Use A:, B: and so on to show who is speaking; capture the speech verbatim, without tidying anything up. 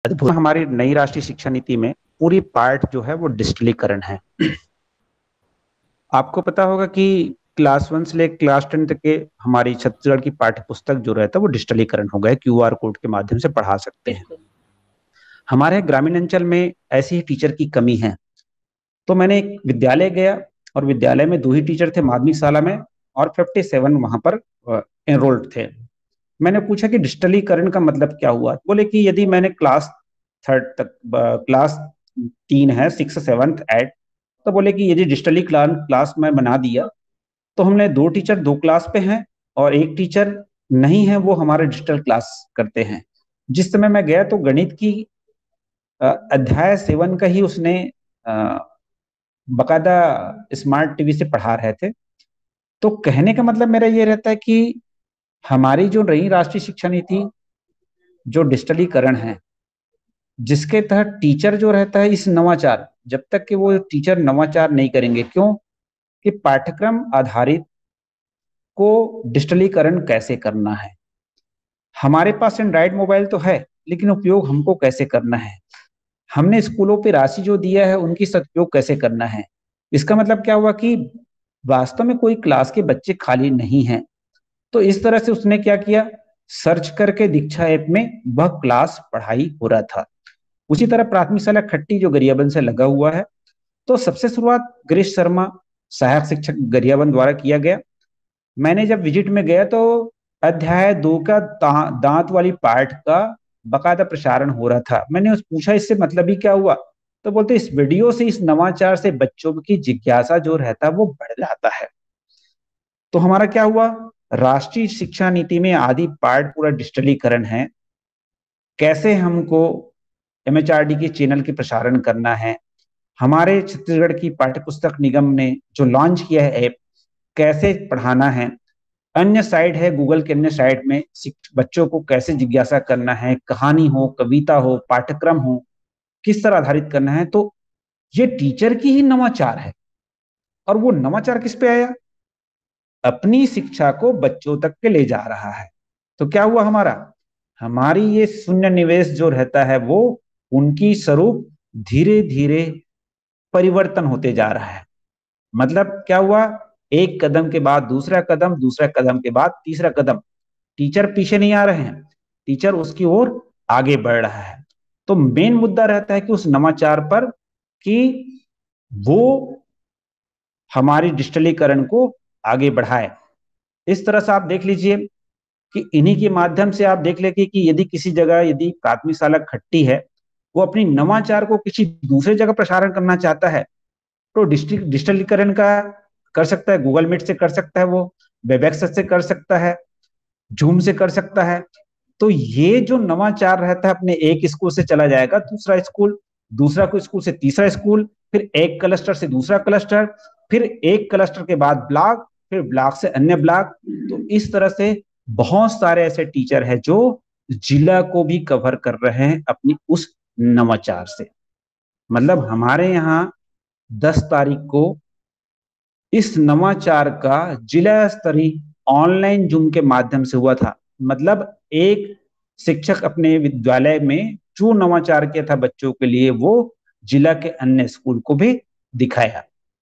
A: अद्भुत। हमारी नई राष्ट्रीय शिक्षा नीति में पूरी पार्ट जो है वो डिजिटलीकरण है। आपको पता होगा कि क्लास वन से लेकर क्लास टेन तक के हमारी छत्तीसगढ़ की पाठ्य पुस्तक जो रहता है वो डिजिटलीकरण हो गया, क्यू आर कोड के माध्यम से पढ़ा सकते हैं।
B: बिल्कुल।
A: हमारे ग्रामीण अंचल में ऐसी ही टीचर की कमी है, तो मैंने एक विद्यालय गया और विद्यालय में दो ही टीचर थे माध्यमिक शाला में, और फिफ्टी सेवन वहां पर एनरोल्ड थे। मैंने पूछा कि डिजिटलीकरण का मतलब क्या हुआ। बोले कि यदि मैंने क्लास थर्ड तक क्लास तीन है, सिक्स सेवन्थ एट, तो बोले कि यदि डिजिटली क्लास में बना दिया तो हमने दो टीचर दो क्लास पे हैं और एक टीचर नहीं है, वो हमारे डिजिटल क्लास करते हैं। जिस समय मैं गया तो गणित की अध्याय सेवन का ही उसने बकायदा स्मार्ट टीवी से पढ़ा रहे थे। तो कहने का मतलब मेरा ये रहता है कि हमारी जो नई राष्ट्रीय शिक्षा नीति जो डिजिटलीकरण है, जिसके तहत टीचर जो रहता है इस नवाचार, जब तक कि वो टीचर नवाचार नहीं करेंगे, क्यों कि पाठ्यक्रम आधारित को डिजिटलीकरण कैसे करना है। हमारे पास एंड्रॉइड मोबाइल तो है, लेकिन उपयोग हमको कैसे करना है। हमने स्कूलों पे राशि जो दिया है उनकी सदुपयोग कैसे करना है। इसका मतलब क्या हुआ कि वास्तव में कोई क्लास के बच्चे खाली नहीं हैं। तो इस तरह से उसने क्या किया, सर्च करके दीक्षा ऐप में वह क्लास पढ़ाई हो रहा था। उसी तरह प्राथमिक शाला खट्टी जो गरियाबंद से लगा हुआ है, तो सबसे शुरुआत गिरीश शर्मा सहायक शिक्षक गरियाबंद द्वारा किया गया। मैंने जब विजिट में गया तो अध्याय दो का दांत वाली पार्ट का बकायदा प्रसारण हो रहा था। मैंने उस पूछा इससे मतलब ही क्या हुआ, तो बोलते इस वीडियो से, इस नवाचार से बच्चों की जिज्ञासा जो रहता है वो बढ़ जाता है। तो हमारा क्या हुआ, राष्ट्रीय शिक्षा नीति में आदि पार्ट पूरा डिजिटलीकरण है। कैसे हमको एमएचआरडी के चैनल के प्रसारण करना है, हमारे छत्तीसगढ़ की पाठ्य पुस्तक निगम ने जो लॉन्च किया है ऐप, कैसे पढ़ाना है। अन्य साइड है गूगल के अन्य साइड में बच्चों को कैसे जिज्ञासा करना है, कहानी हो, कविता हो, पाठ्यक्रम हो, किस तरह आधारित करना है। तो ये टीचर की ही नवाचार है। और वो नवाचार किस पे आया, अपनी शिक्षा को बच्चों तक के ले जा रहा है। तो क्या हुआ, हमारा हमारी ये शून्य निवेश जो रहता है वो उनकी स्वरूप धीरे धीरे परिवर्तन होते जा रहा है। मतलब क्या हुआ, एक कदम के बाद दूसरा कदम, दूसरा कदम के बाद तीसरा कदम। टीचर पीछे नहीं आ रहे हैं, टीचर उसकी ओर आगे बढ़ रहा है। तो मेन मुद्दा रहता है कि उस नवाचार पर कि वो हमारी डिजिटलीकरण को आगे बढ़ाए। इस तरह से आप देख लीजिए कि इन्हीं के माध्यम से आप देख लेंगे कि यदि किसी जगह यदि प्राथमिक शाला खट्टी है, वो अपनी नवाचार को किसी दूसरे जगह प्रसारण करना चाहता है तो डिजिटलीकरण का कर सकता है, गूगल मीट से कर सकता है, वो वेबएक्स से कर सकता है, जूम से कर सकता है। तो ये जो नवाचार रहता है अपने एक स्कूल से चला जाएगा दूसरा स्कूल, दूसरा को स्कूल से तीसरा स्कूल, फिर एक क्लस्टर से दूसरा क्लस्टर, फिर एक क्लस्टर के बाद ब्लॉक, फिर ब्लॉक से अन्य ब्लॉक। तो इस तरह से बहुत सारे ऐसे टीचर हैं जो जिला को भी कवर कर रहे हैं अपनी उस नवाचार से। मतलब हमारे यहाँ दस तारीख को इस नवाचार का जिला स्तरीय ऑनलाइन जूम के माध्यम से हुआ था। मतलब एक शिक्षक अपने विद्यालय में जो नवाचार किया था बच्चों के लिए, वो जिला के अन्य स्कूल को भी दिखाया।